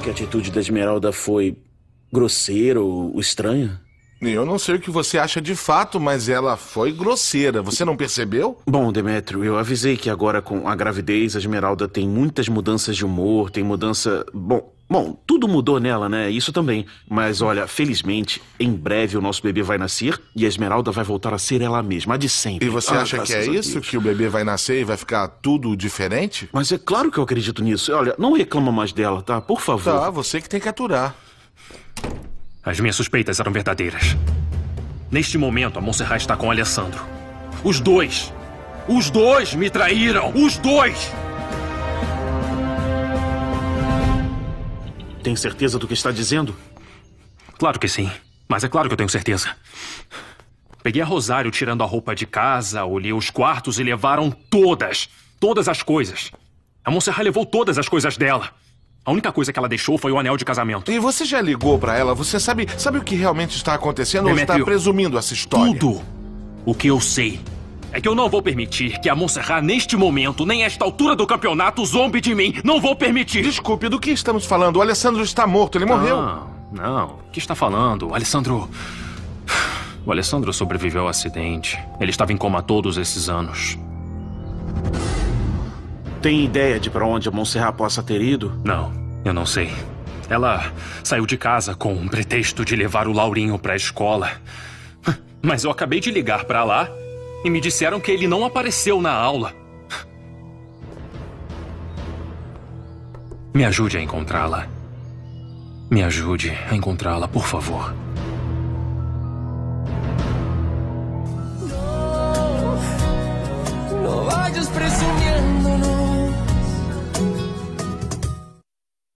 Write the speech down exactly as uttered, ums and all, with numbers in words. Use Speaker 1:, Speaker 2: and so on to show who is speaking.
Speaker 1: que a atitude da Esmeralda foi grosseira ou estranha?
Speaker 2: Eu não sei o que você acha de fato, mas ela foi grosseira. Você não percebeu?
Speaker 1: Bom, Demétrio, eu avisei que agora com a gravidez, a Esmeralda tem muitas mudanças de humor, tem mudança... Bom, bom, tudo mudou nela, né? Isso também. Mas olha, felizmente, em breve o nosso bebê vai nascer e a Esmeralda vai voltar a ser ela mesma, a de sempre.
Speaker 2: E você
Speaker 1: Ah,
Speaker 2: acha que é
Speaker 1: graças a
Speaker 2: isso?
Speaker 1: Deus.
Speaker 2: Que o bebê vai nascer e vai ficar tudo diferente?
Speaker 1: Mas é claro que eu acredito nisso. Olha, não reclama mais dela, tá? Por favor.
Speaker 2: Tá, você que tem que aturar.
Speaker 3: As minhas suspeitas eram verdadeiras. Neste momento, a Montserrat está com o Alessandro. Os dois! Os dois me traíram! Os dois!
Speaker 1: Tem certeza do que está dizendo?
Speaker 3: Claro que sim. Mas é claro que eu tenho certeza. Peguei a Rosário tirando a roupa de casa, olhei os quartos e levaram todas, todas as coisas. A Montserrat levou todas as coisas dela. A única coisa que ela deixou foi o anel de casamento.
Speaker 2: E você já ligou pra ela? Você sabe, sabe o que realmente está acontecendo ou
Speaker 3: Demétrio,
Speaker 2: está presumindo essa história?
Speaker 3: Tudo o que eu sei é que eu não vou permitir que a Montserrat, neste momento, nem a esta altura do campeonato, zombe de mim. Não vou permitir.
Speaker 2: Desculpe, do que estamos falando? O Alessandro está morto, ele morreu.
Speaker 3: Não, não. O que está falando? O Alessandro... O Alessandro sobreviveu ao acidente. Ele estava em coma há todos esses anos.
Speaker 1: Tem ideia de pra onde a Montserrat possa ter ido?
Speaker 3: Não, eu não sei. Ela saiu de casa com um pretexto de levar o Laurinho pra escola. Mas eu acabei de ligar pra lá e me disseram que ele não apareceu na aula. Me ajude a encontrá-la. Me ajude a encontrá-la, por favor.
Speaker 4: No vayas presumiendo, no.